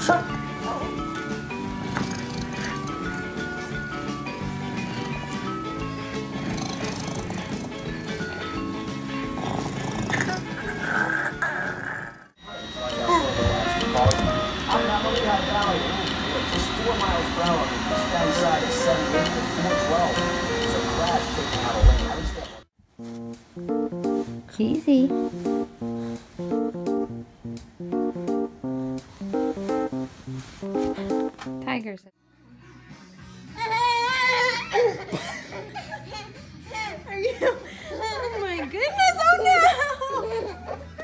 Easy. Tigers. Are you? Oh my goodness! Oh no!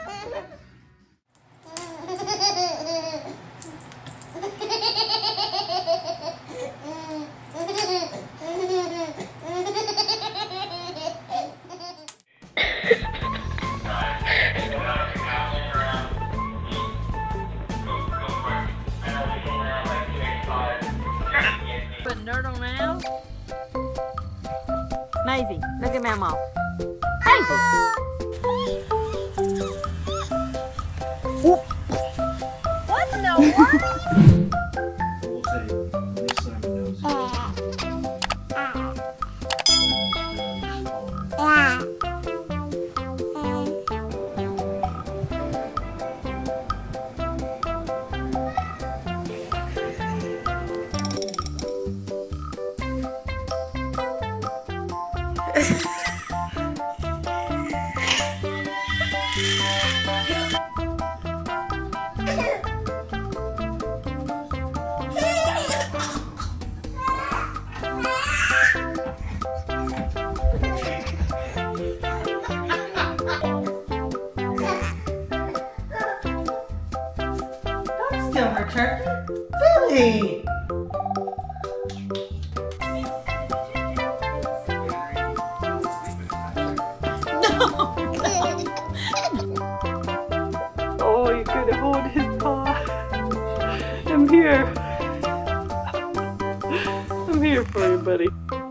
Nerd around. Maisie, look at Mama. Maisie. What in the world? We'll say, at least Simon knows. Still her turkey? Billy! Oh, you could hold his paw. I'm here. I'm here for you, buddy.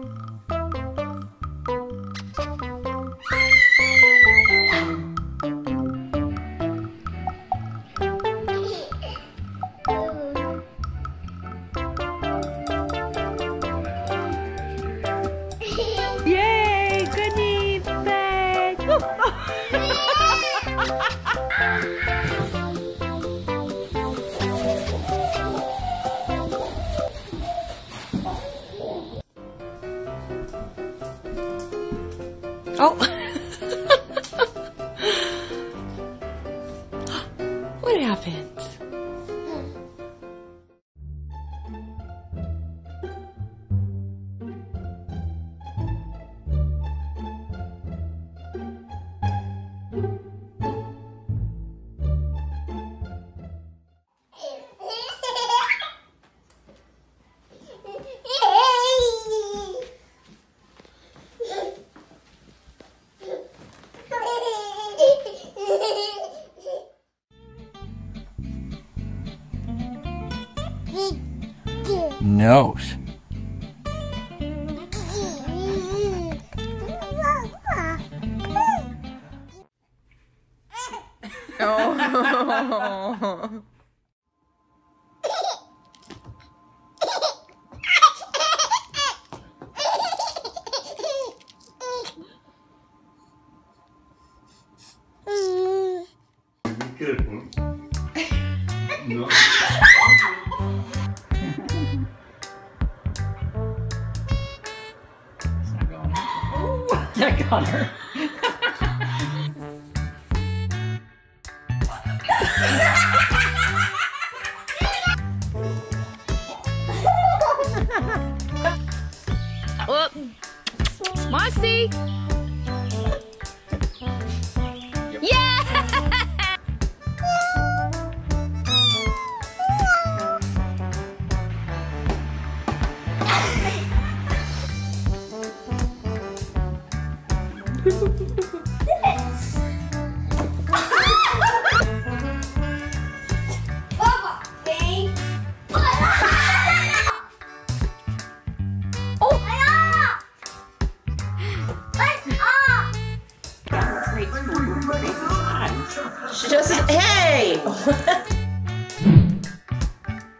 Yay! Good needs bag! Oh! What happened? Nose. Oh. Good one. No. That got her. Whoop. Moxie. Yeah. Just hey.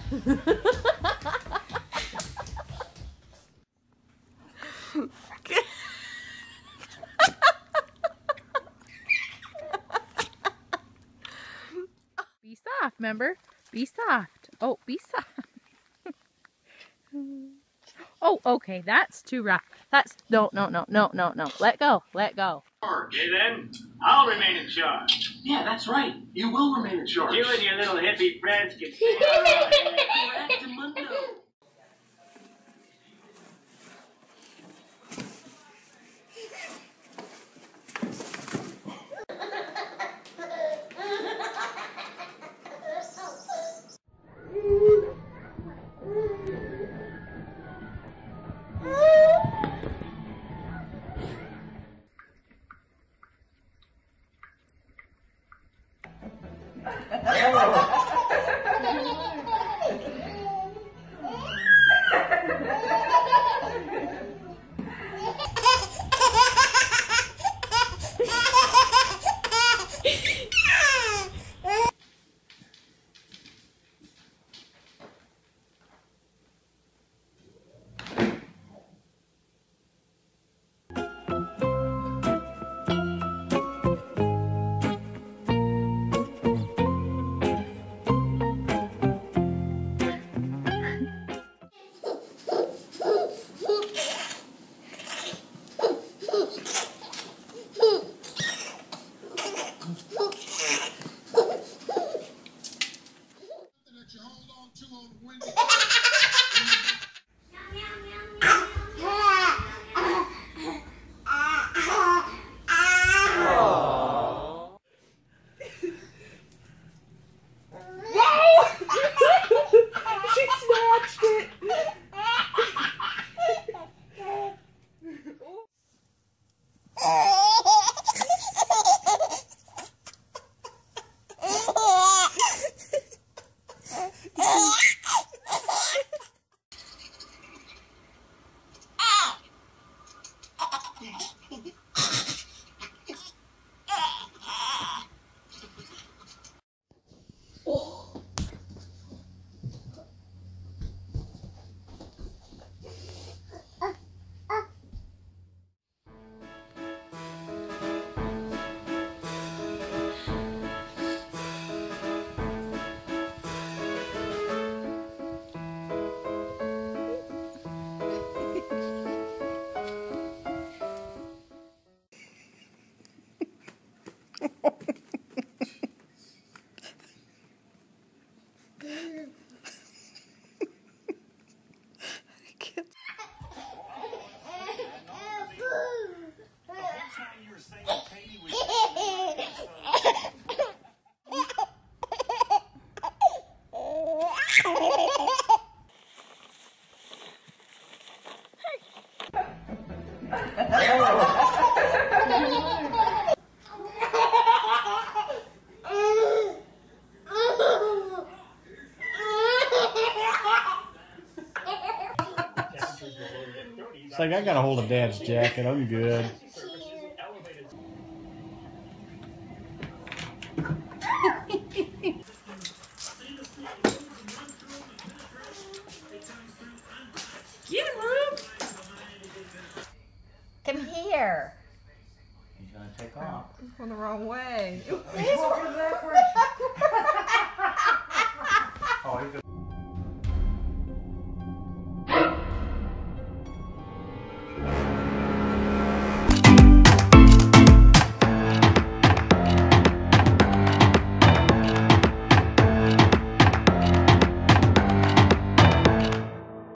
Be soft, remember? Be soft. Oh, be soft. Oh, okay, that's too rough. That's no. Let go. Okay then, I'll remain in charge. Yeah, that's right. You will remain in charge. You and your little hippie friends can stay around here. It's like I gotta hold a dad's jacket. I'm good.